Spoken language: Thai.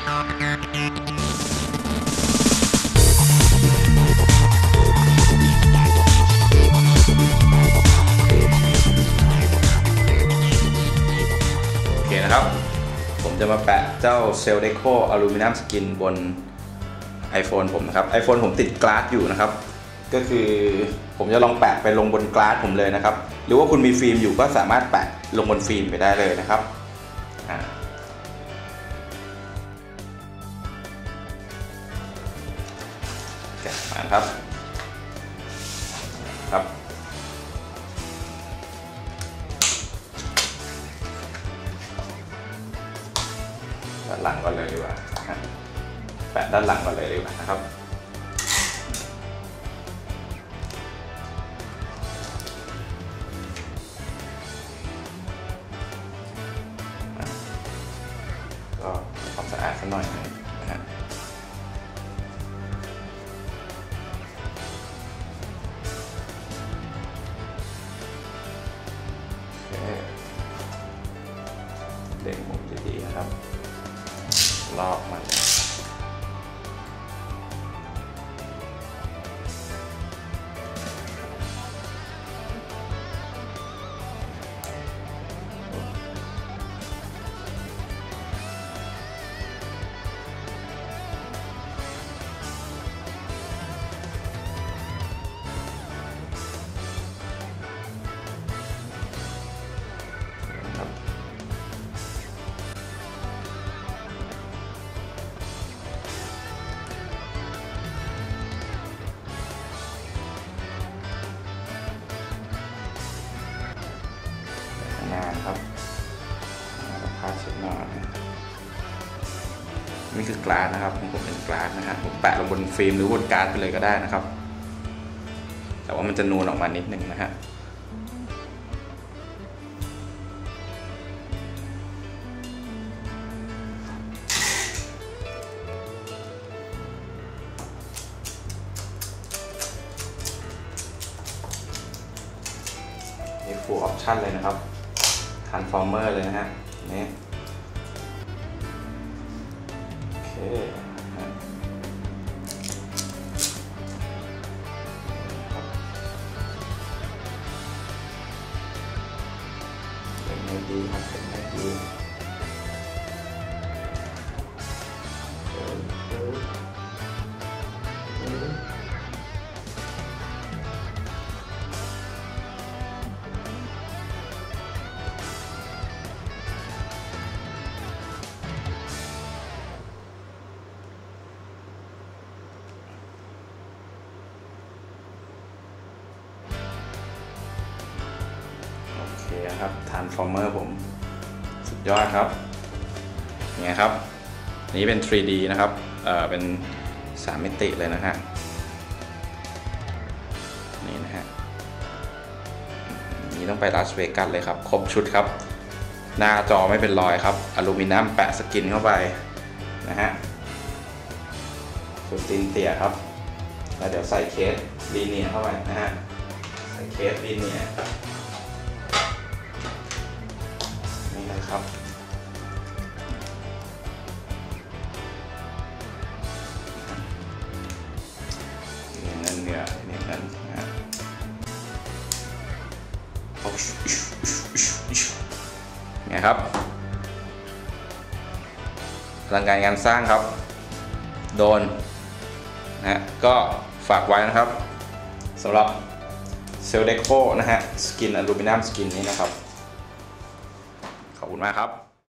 นะครับผมจะมาแปะเจ้าเซลเดโคอลูมิเนียมสกินบน iPhone ผมนะครับ iPhone ผมติดกลาสอยู่นะครับก็คือผมจะลองแปะไปลงบนกลาสผมเลยนะครับหรือว่าคุณมีฟิล์มอยู่ก็สามารถแปะลงบนฟิล์มไปได้เลยนะครับแกะมาครับด้านหลังก่อนเลยดีกว่าแปะด้านหลังก่อนเลยดีกว่านะครับก็ความสะอาดสักหน่อยนะฮะเด็กมุมดีๆนะครับลอกมันครับผ้าเช็ดหน้านี่คือกลาสนะครับผมเป็นกลาสนะฮะผมแปะลงบนฟิล์มหรือบนการ์ดไปเลยก็ได้นะครับแต่ว่ามันจะนูนออกมานิดนึงนะฮะนี่ full option เลยนะครับTransformer เลยนะฮะนี่โอเคเป็นไงดีครับเป็นไงดีครับ Transformer ผมสุดยอดครับเนี่ยครับนี้เป็น 3D นะครับเป็น3 มิติเลยนะฮะนี่นะฮะนี่ต้องไปลาสเวกัสเลยครับครบชุดครับหน้าจอไม่เป็นรอยครับอลูมิเนียมแปะสกินเข้าไปนะฮะสุดตีนเตี่ยครับแล้วเดี๋ยวใส่เคสลีเนียเข้าไปนะฮะใส่เคสลีเนียครับเงินเนี่ยเงินนะเนี่ยครับพลังงานสร้างครับโดนนะก็ฝากไว้นะครับสำหรับเซลเดโคนะฮะสกินอลูมิเนียมสกินนี้นะครับขอบคุณมากครับ